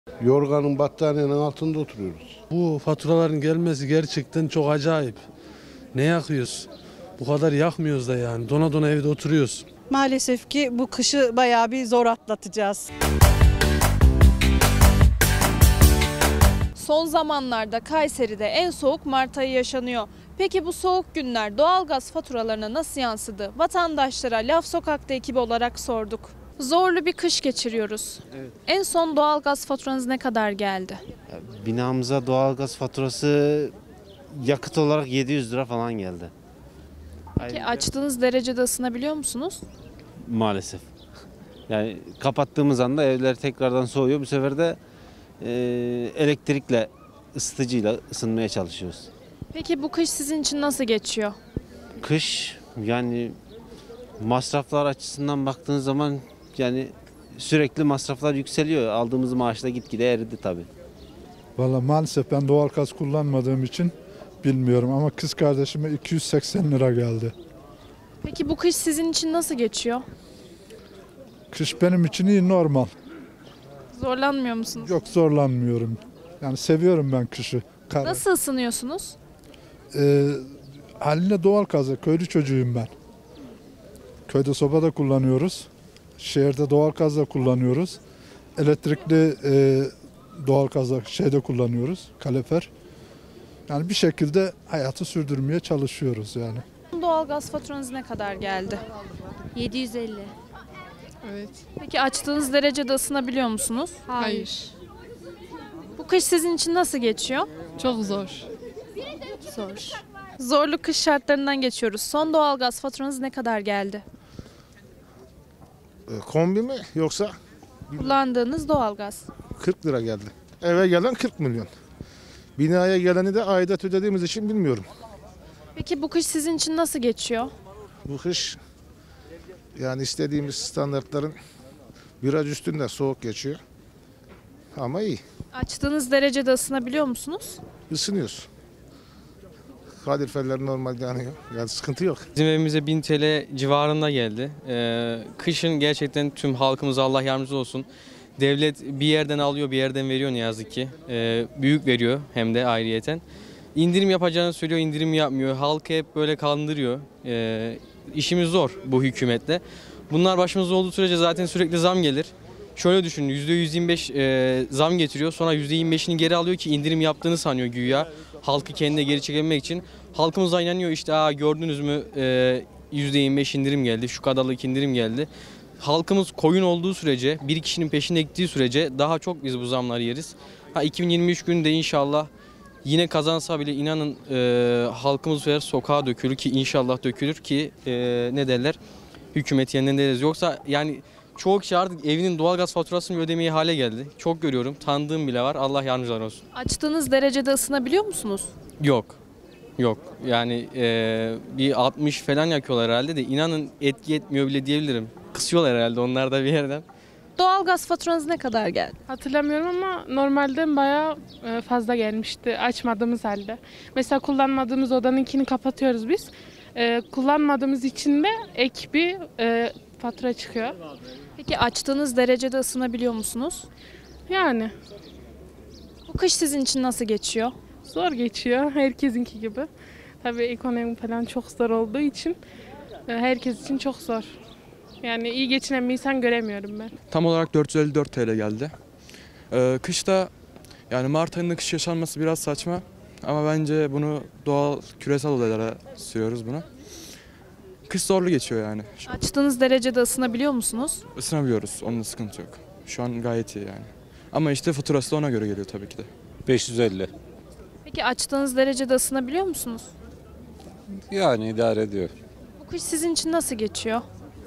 Yorganın battaniyenin altında oturuyoruz. Bu faturaların gelmesi gerçekten çok acayip. Ne yakıyoruz? Bu kadar yakmıyoruz da yani. Dona dona evde oturuyoruz. Maalesef ki bu kışı bayağı bir zor atlatacağız. Son zamanlarda Kayseri'de en soğuk Mart ayı yaşanıyor. Peki bu soğuk günler doğalgaz faturalarına nasıl yansıdı? Vatandaşlara Laf Sokak'ta ekibi olarak sorduk. Zorlu bir kış geçiriyoruz. Evet. En son doğalgaz faturanız ne kadar geldi? Binamıza doğalgaz faturası yakıt olarak 700 lira falan geldi. Peki açtığınız derecede ısınabiliyor musunuz? Maalesef. Yani kapattığımız anda evler tekrardan soğuyor. Bu sefer de elektrikle, ısıtıcıyla ısınmaya çalışıyoruz. Peki bu kış sizin için nasıl geçiyor? Kış yani masraflar açısından baktığınız zaman yani sürekli masraflar yükseliyor. Aldığımız maaş da gitgide eridi tabii. Valla maalesef ben doğalgaz kullanmadığım için bilmiyorum ama kız kardeşime 280 lira geldi. Peki bu kış sizin için nasıl geçiyor? Kış benim için iyi, normal. Zorlanmıyor musunuz? Yok, zorlanmıyorum. Yani seviyorum ben kışı. Nasıl ısınıyorsunuz? Haline doğalgazla, köylü çocuğuyum ben. Köyde soba da kullanıyoruz. Şehirde doğalgazla kullanıyoruz. Elektrikli doğalgazla şeyde kullanıyoruz, kalorifer. Yani bir şekilde hayatı sürdürmeye çalışıyoruz yani. Doğalgaz faturanız ne kadar geldi? 750. Evet. Peki açtığınız derecede ısınabiliyor musunuz? Hayır. Bu kış sizin için nasıl geçiyor? Çok zor. Zor. Zorlu kış şartlarından geçiyoruz. Son doğalgaz faturanız ne kadar geldi? Kombi mi yoksa Kullandığınız doğalgaz. 40 lira geldi. Eve gelen 40 milyon. Binaya geleni de aidat ödediğimiz için bilmiyorum. Peki bu kış sizin için nasıl geçiyor? Bu kış yani istediğimiz standartların biraz üstünde, soğuk geçiyor. Ama iyi. Açtığınız derecede ısınabiliyor musunuz? Isınıyoruz. Kaloriferler normalde yanıyor. Yani sıkıntı yok. Bizim evimize 1000 TL civarında geldi. Kışın gerçekten tüm halkımıza Allah yardımcısı olsun. Devlet bir yerden alıyor, bir yerden veriyor ne yazık ki. Büyük veriyor hem de ayrıyeten. İndirim yapacağını söylüyor, indirim yapmıyor. Halkı hep böyle kandırıyor. İşimiz zor bu hükümetle. Bunlar başımızda olduğu sürece zaten sürekli zam gelir. Şöyle düşünün, %125 zam getiriyor, sonra %25'ini geri alıyor ki indirim yaptığını sanıyor güya. Halkı kendine geri çekebilmek için. Halkımız da inanıyor, işte gördünüz mü %25 indirim geldi, şu kadarlık indirim geldi. Halkımız koyun olduğu sürece, bir kişinin peşinde gittiği sürece daha çok biz bu zamları yeriz. 2023 gününde inşallah yine kazansa bile inanın halkımız bu sefer sokağa dökülür ki inşallah dökülür ki ne derler, hükümet yeniden deriz. Yoksa yani çoğu kişi artık evinin doğalgaz faturasını ödemeye hale geldi. Çok görüyorum, tanıdığım bile var. Allah yardımcılar olsun. Açtığınız derecede ısınabiliyor musunuz? Yok. Yok. Yani bir 60 falan yakıyorlar herhalde de inanın etki etmiyor bile diyebilirim. Kısıyorlar herhalde onlar da bir yerden. Doğalgaz faturanız ne kadar geldi? Hatırlamıyorum ama normalden bayağı fazla gelmişti açmadığımız halde. Mesela kullanmadığımız odanınkini kapatıyoruz biz. Kullanmadığımız için de ek bir fatura çıkıyor. Peki açtığınız derecede ısınabiliyor musunuz? Yani Bu kış sizin için nasıl geçiyor? zor geçiyor herkesinki gibi. Tabii ekonomi falan çok zor olduğu için herkes için çok zor. Yani iyi geçinen bir insan göremiyorum ben. Tam olarak 454 TL geldi. Kışta yani Mart ayında kış yaşanması biraz saçma. Ama bence bunu doğal küresel olaylara sürüyoruz bunu. Kış zorlu geçiyor yani. Açtığınız derecede ısınabiliyor musunuz? Isınabiliyoruz, onda sıkıntı yok. Şu an gayet iyi yani. Ama işte faturası da ona göre geliyor tabii ki de. 550. Peki açtığınız derecede ısınabiliyor musunuz? Yani idare ediyor. Bu kış sizin için nasıl geçiyor?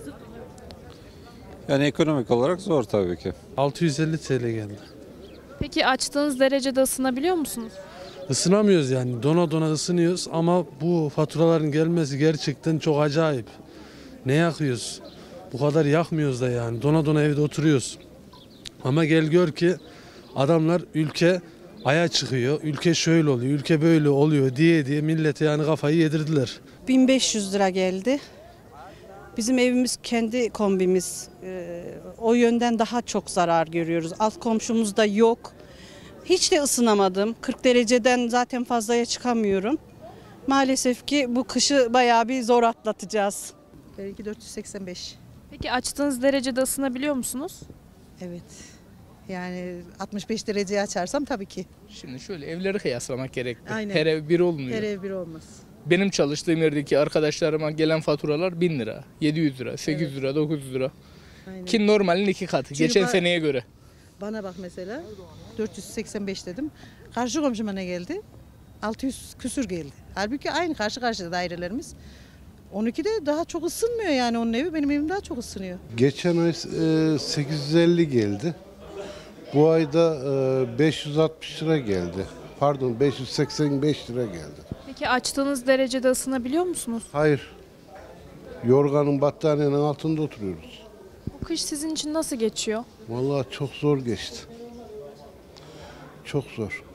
Yani ekonomik olarak zor tabii ki. 650 TL geldi. Peki açtığınız derecede ısınabiliyor musunuz? Isınamıyoruz yani. Dona dona ısınıyoruz ama bu faturaların gelmesi gerçekten çok acayip. Ne yakıyoruz? Bu kadar yakmıyoruz da yani. Dona dona evde oturuyoruz. Ama gel gör ki adamlar ülke aya çıkıyor. Ülke şöyle oluyor, ülke böyle oluyor diye millete yani kafayı yedirdiler. 1500 lira geldi. Bizim evimiz kendi kombimiz. O yönden daha çok zarar görüyoruz. Alt komşumuz da yok. Hiç de ısınamadım. 40 dereceden zaten fazlaya çıkamıyorum. Maalesef ki bu kışı bayağı bir zor atlatacağız. Belki 485. Peki açtığınız derecede ısınabiliyor musunuz? Evet. Yani 65 dereceyi açarsam tabii ki. Şimdi şöyle evleri kıyaslamak gerekli. Aynen. Her ev bir olmuyor. Her ev bir olmaz. Benim çalıştığım yerdeki arkadaşlarıma gelen faturalar 1000 lira, 700 lira, 800 lira, 900 lira. Aynen. Ki normalin 2 katı. Çünkü Geçen seneye göre. Bana bak mesela 485 dedim. Karşı komşuma ne geldi? 600 küsür geldi. Halbuki aynı karşı karşıya dairelerimiz. 12'de daha çok ısınmıyor yani onun evi. Benim evim daha çok ısınıyor. Geçen ay 850 geldi. Bu ayda 560 lira geldi. Pardon 585 lira geldi. Peki açtığınız derecede ısınabiliyor musunuz? Hayır. Yorganın battaniyenin altında oturuyoruz. Bu kış sizin için nasıl geçiyor? Vallahi çok zor geçti. Çok zor.